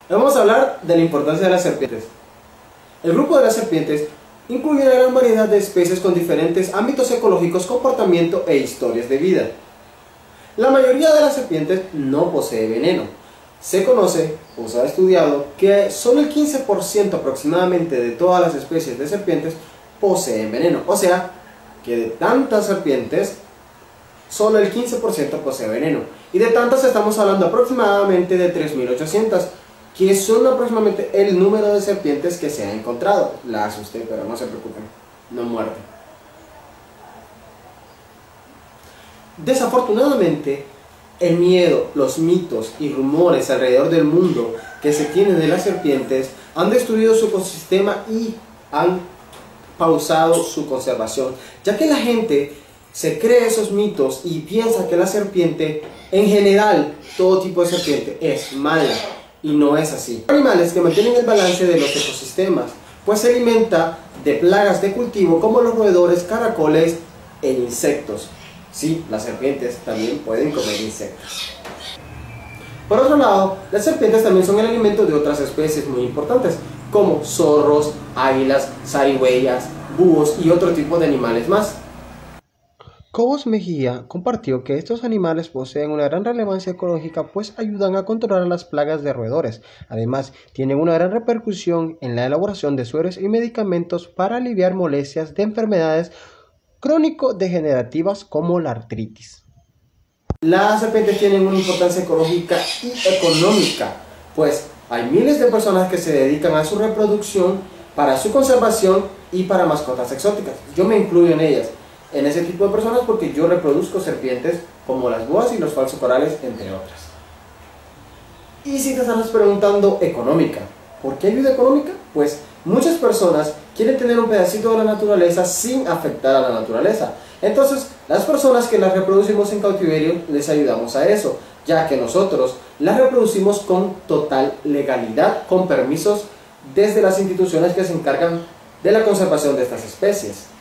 Vamos a hablar de la importancia de las serpientes. El grupo de las serpientes incluye una gran variedad de especies con diferentes ámbitos ecológicos, comportamiento e historias de vida. La mayoría de las serpientes no posee veneno. Se conoce, o se ha estudiado, que solo el 15% aproximadamente de todas las especies de serpientes poseen veneno. O sea, que de tantas serpientes, solo el 15% posee veneno. Y de tantas estamos hablando aproximadamente de 3.800, que son aproximadamente el número de serpientes que se ha encontrado. La asusté, pero no se preocupen, no muerde. Desafortunadamente, el miedo, los mitos y rumores alrededor del mundo que se tienen de las serpientes han destruido su ecosistema y han pausado su conservación, ya que la gente se cree esos mitos y piensa que la serpiente, en general, todo tipo de serpiente es mala, y no es así. Animales que mantienen el balance de los ecosistemas, pues se alimenta de plagas de cultivo como los roedores, caracoles e insectos. Sí, las serpientes también pueden comer insectos. Por otro lado, las serpientes también son el alimento de otras especies muy importantes, como zorros, águilas, zarigüeyas, búhos y otro tipo de animales más. Cobos Mejía compartió que estos animales poseen una gran relevancia ecológica, pues ayudan a controlar las plagas de roedores. Además, tienen una gran repercusión en la elaboración de sueros y medicamentos para aliviar molestias de enfermedades crónico-degenerativas como la artritis. Las serpientes tienen una importancia ecológica y económica, pues hay miles de personas que se dedican a su reproducción, para su conservación y para mascotas exóticas. Yo me incluyo en ellas, en ese tipo de personas, porque yo reproduzco serpientes como las boas y los falsocorales, entre otras. Y si te estás preguntando, económica, ¿por qué ayuda económica? Pues muchas personas quieren tener un pedacito de la naturaleza sin afectar a la naturaleza. Entonces, las personas que las reproducimos en cautiverio les ayudamos a eso, ya que nosotros las reproducimos con total legalidad, con permisos desde las instituciones que se encargan de la conservación de estas especies.